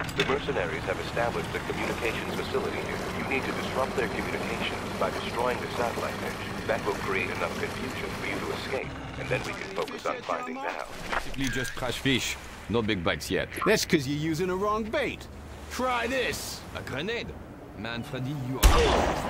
The mercenaries have established a communications facility here. You need to disrupt their communications by destroying the satellite dish. That will create enough confusion for you to escape, and then we can focus on finding Val. Basically just trash fish. No big bites yet. That's because you're using a wrong bait. Try this. A grenade? Man, Freddy, you are...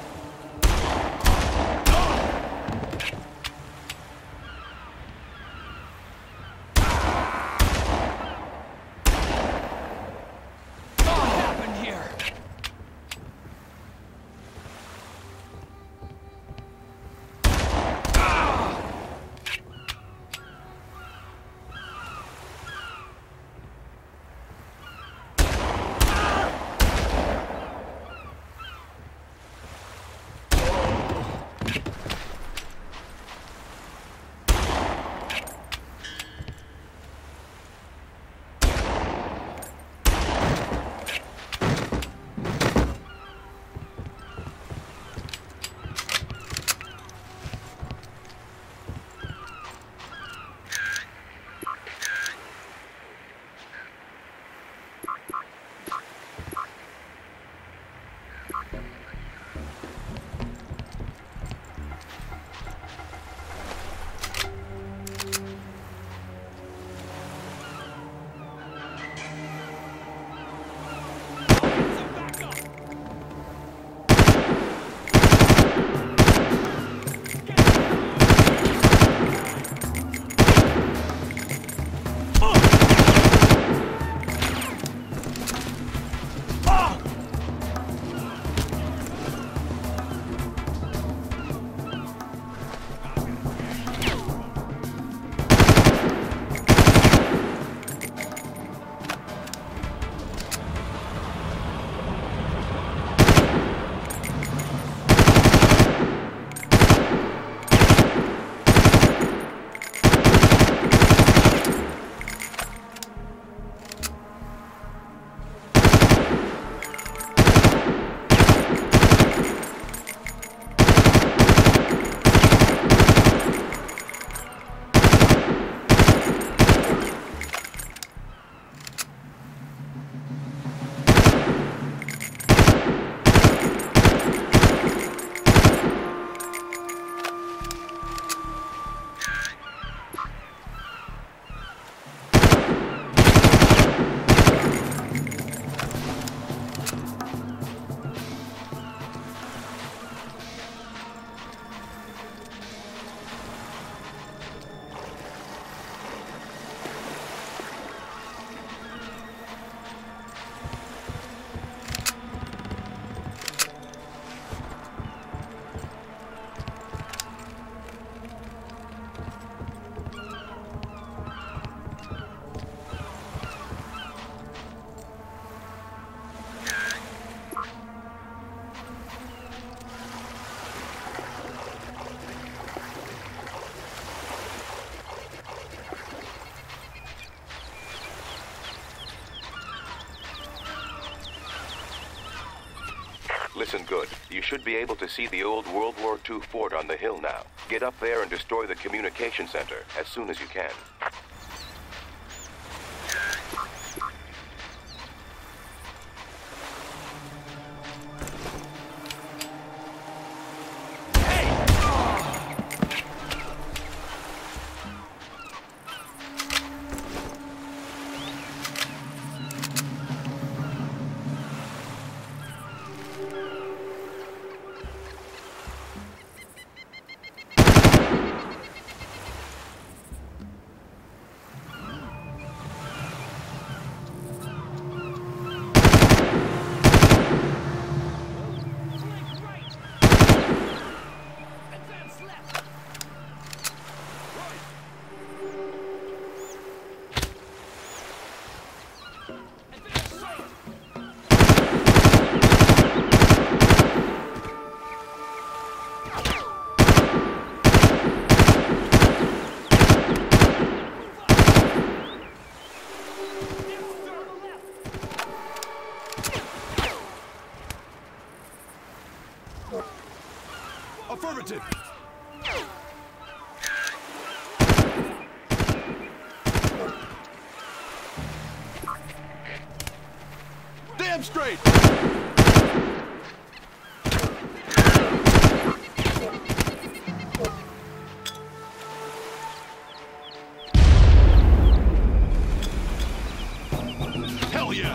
Listen good. You should be able to see the old World War II fort on the hill now. Get up there and destroy the communication center as soon as you can. Affirmative. damn straight! Hell yeah!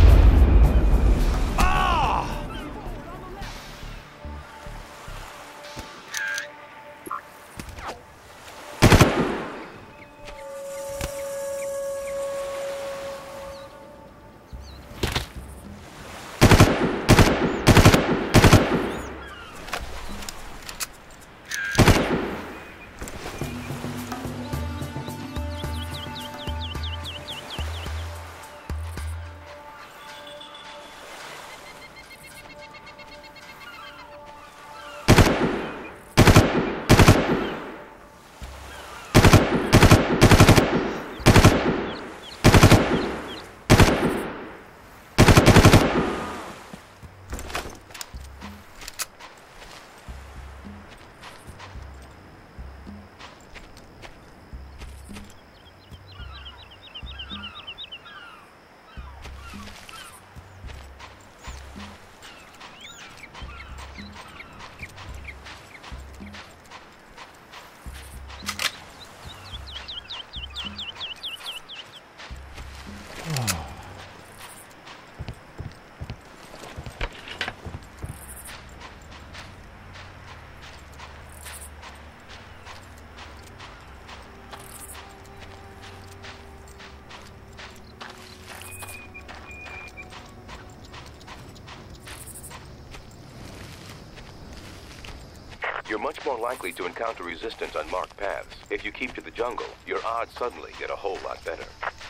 You're much more likely to encounter resistance on marked paths. If you keep to the jungle, your odds suddenly get a whole lot better.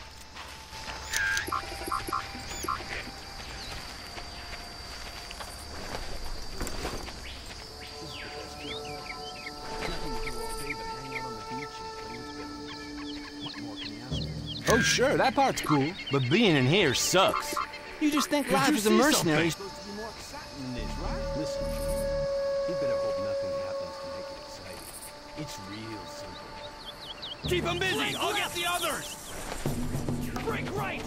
Oh, sure, that part's cool. But being in here sucks. You just think life as a mercenary is supposed to be more exciting than this, right? Listen, you better hope nothing happens to make it exciting. It's real simple. Keep them busy! I'll get the others! Break right!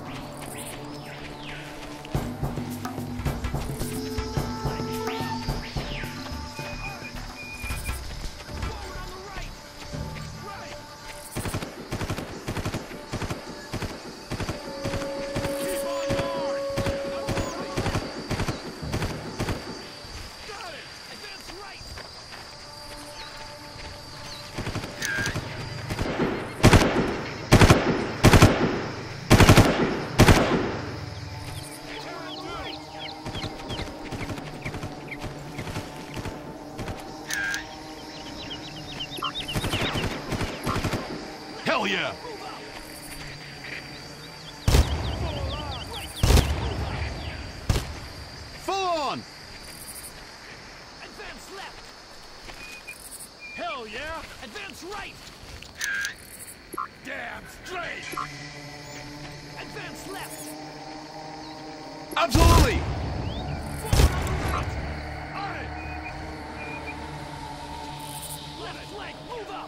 Hell yeah! Full on! Advance left! Hell yeah! Advance right! Damn straight! Advance left! Absolutely! On it! Left flank, move up!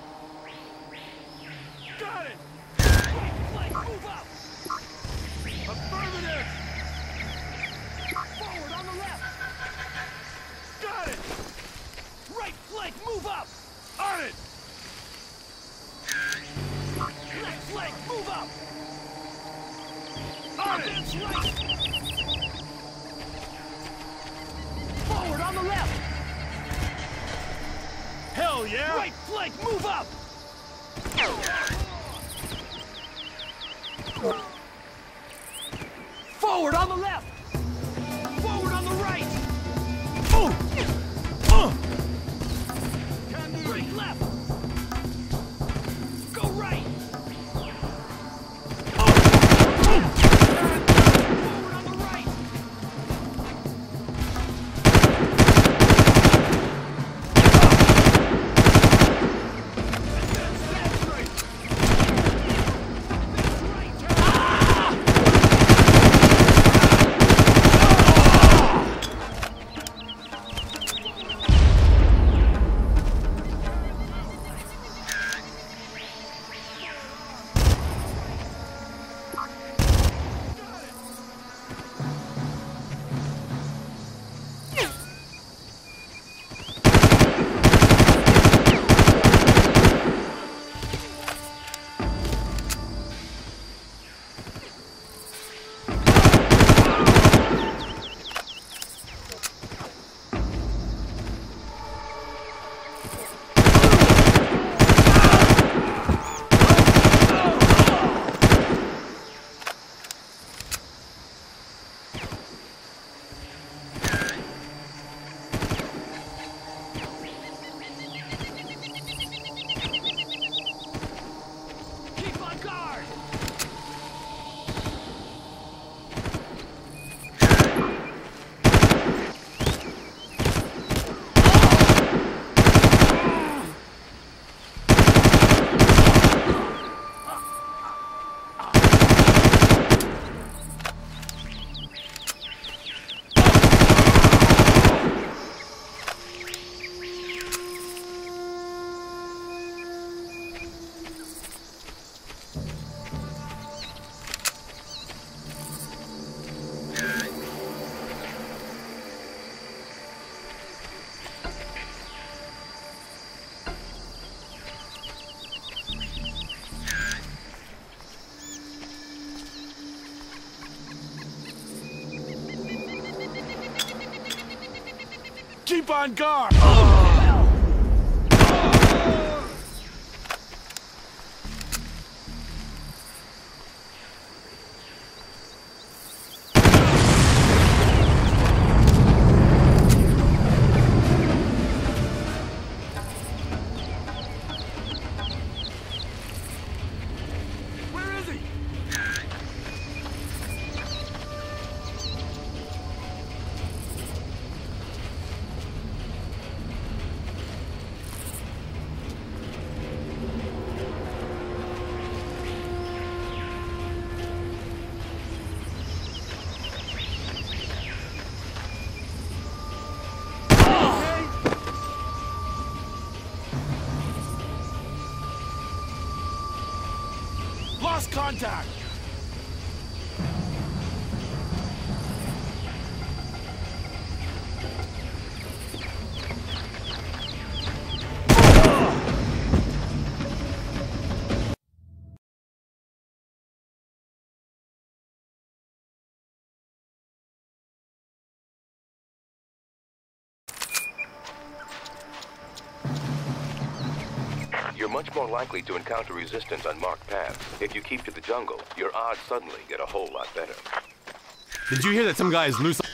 Got it! Right flank, move up! Affirmative! Forward on the left! Got it! Right flank, move up! On it! Left flank, move up! On it! Advance right! Forward on the left! Hell yeah! Right flank, move up! Forward on the left! Forward on the right! Break left! Go right! Forward on the right! Advance left! Advance right! Keep on guard! Where is he? Lost contact! You're much more likely to encounter resistance on marked paths. If you keep to the jungle, your odds suddenly get a whole lot better. Did you hear that some guy is loose?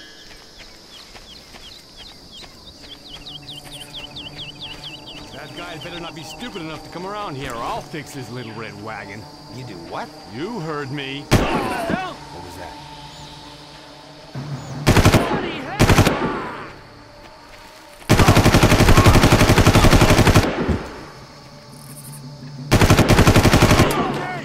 That guy better not be stupid enough to come around here, or I'll fix his little red wagon. You do what? You heard me. What the hell? What was that? Bloody hell! Okay!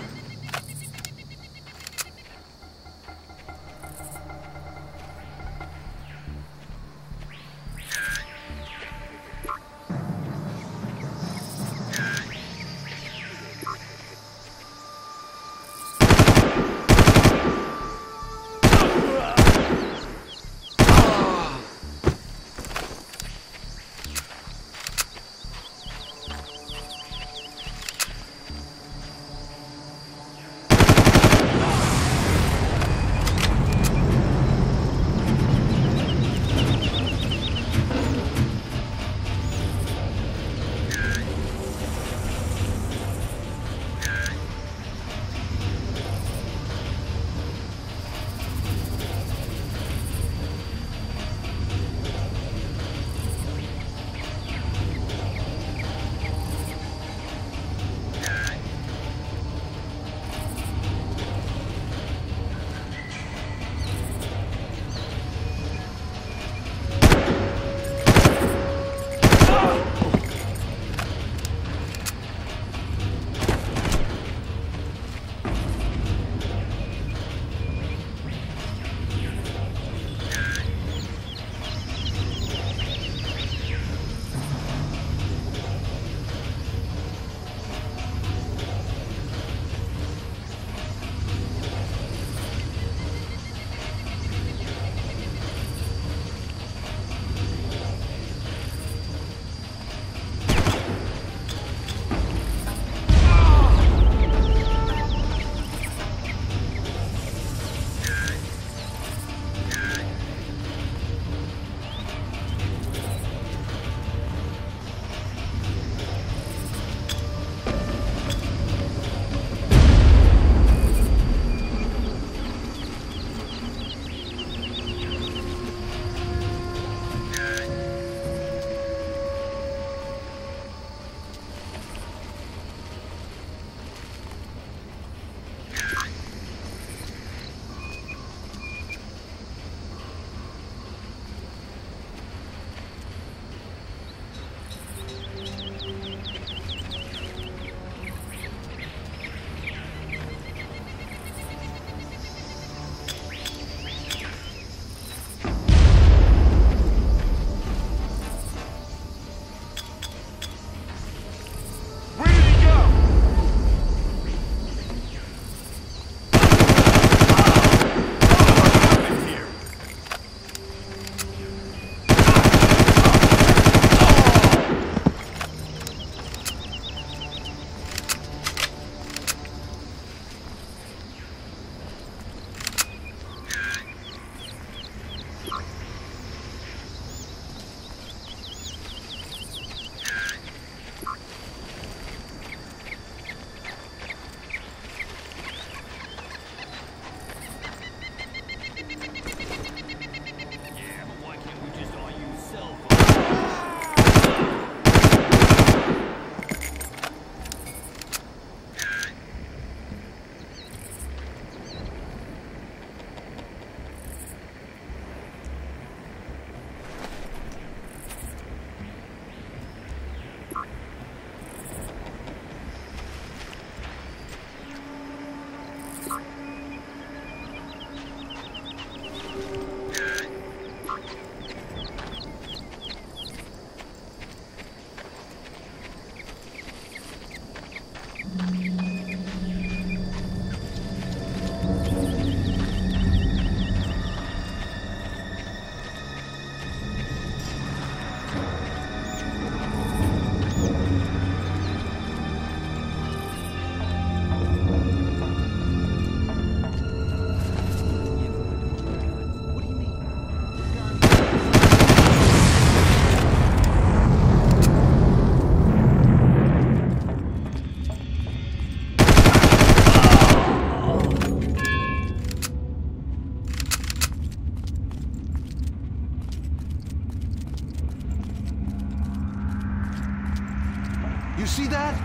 You see that?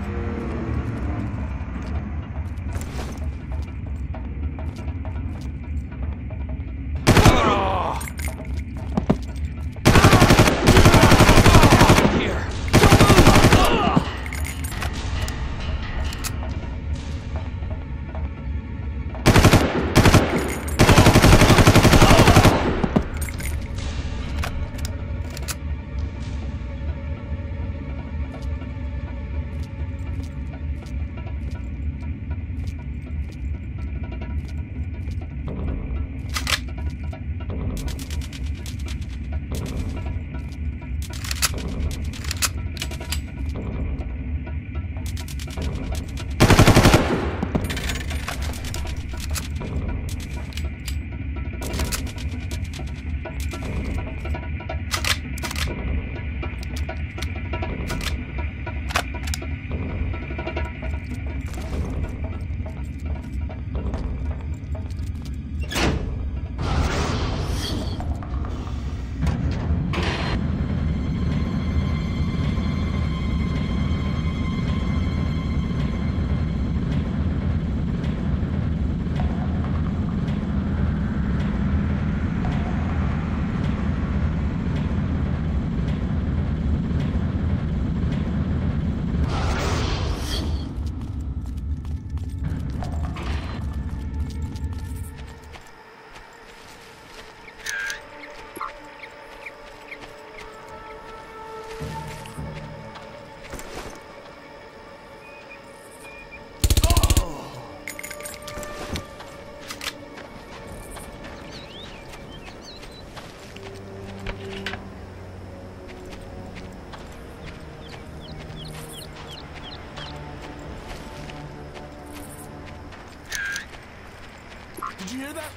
Did you hear that?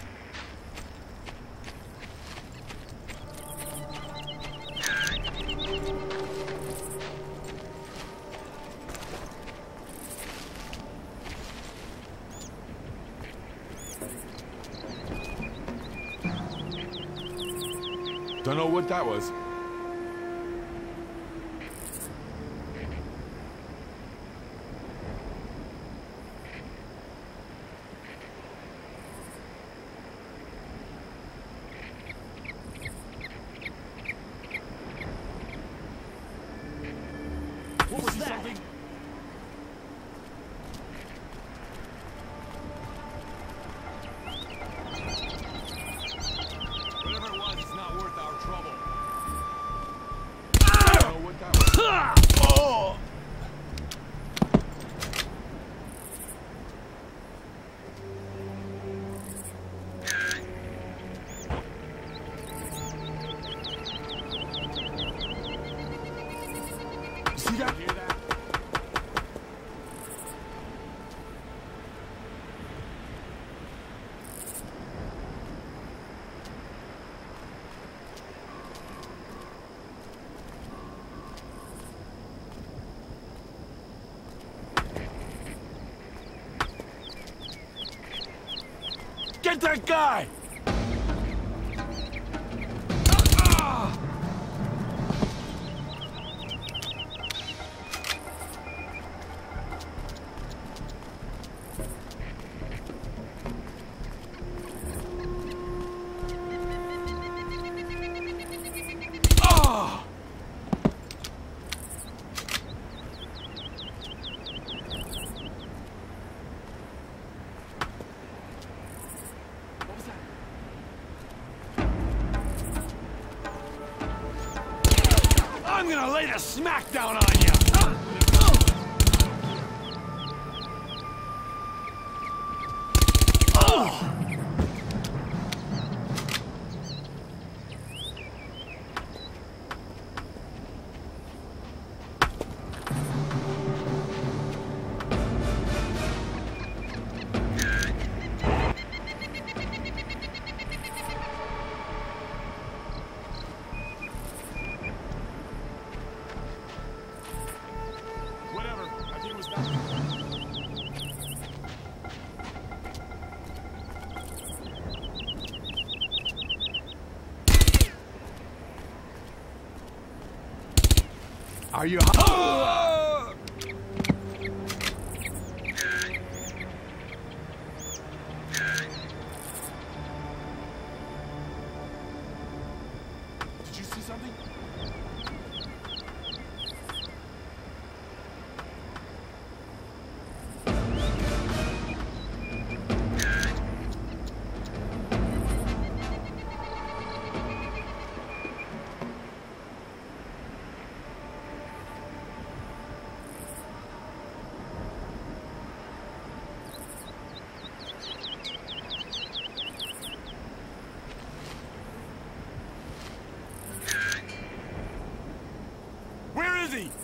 Don't know what that was. What was that? Whatever it was, it's not worth our trouble. Don't know what that was. Oh! See that? Hear that? Get that guy! I'm gonna lay the smackdown on you! Whatever, I think it was that. Are you... something? Where is he?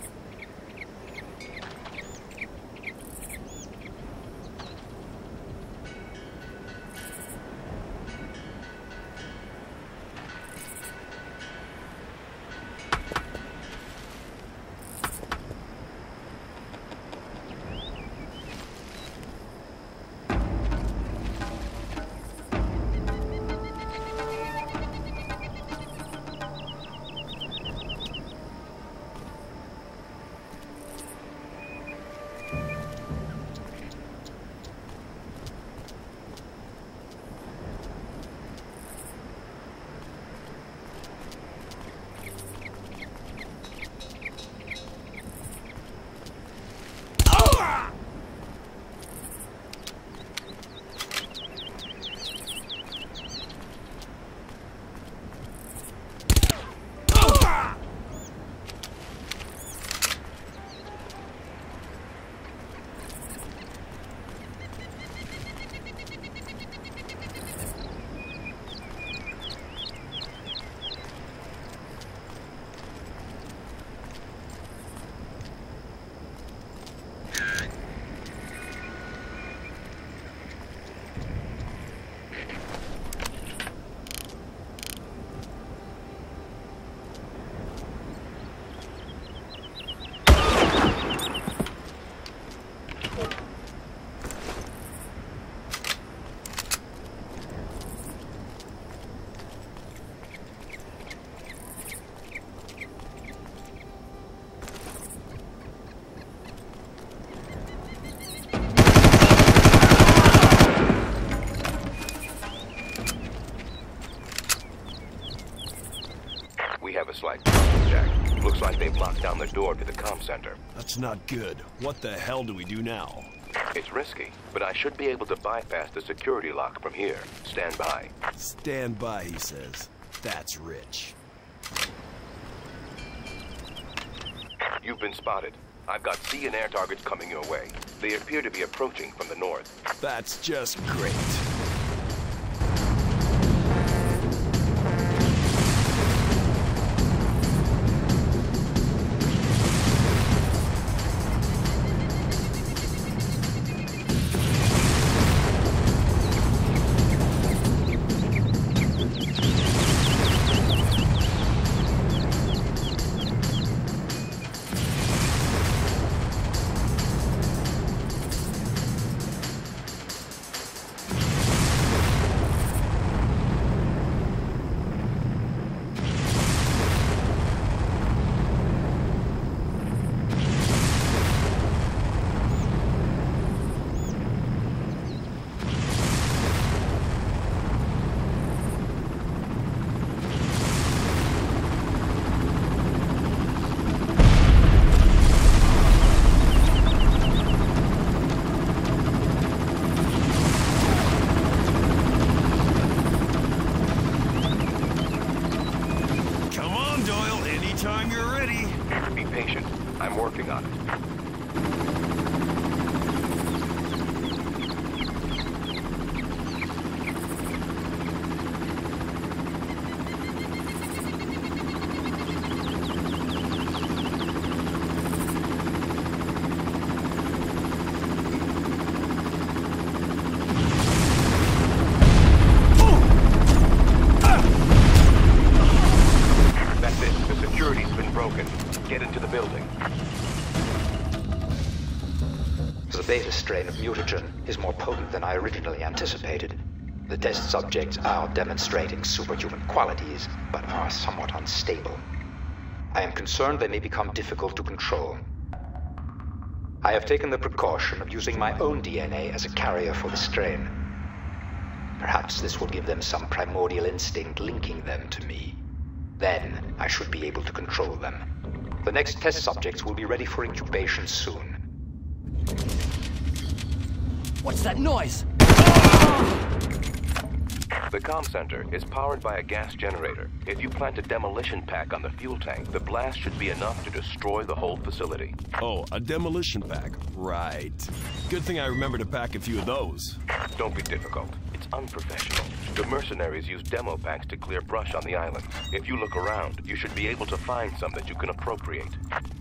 We have a slight problem, Jack. Looks like they've locked down the door to the comm center. That's not good. What the hell do we do now? It's risky, but I should be able to bypass the security lock from here. Stand by. Stand by, he says. That's rich. You've been spotted. I've got sea and air targets coming your way. They appear to be approaching from the north. That's just great. Anytime you're ready. Be patient. I'm working on it. Get into the building. The beta strain of mutagen is more potent than I originally anticipated. The test subjects are demonstrating superhuman qualities, but are somewhat unstable. I am concerned they may become difficult to control. I have taken the precaution of using my own DNA as a carrier for the strain. Perhaps this will give them some primordial instinct linking them to me. Then, I should be able to control them. The next test subjects will be ready for incubation soon. What's that noise? The comm center is powered by a gas generator. If you plant a demolition pack on the fuel tank, the blast should be enough to destroy the whole facility. Oh, a demolition pack. Right. Good thing I remember to pack a few of those. Don't be difficult. It's unprofessional. The mercenaries use demo packs to clear brush on the island. If you look around, you should be able to find some that you can appropriate.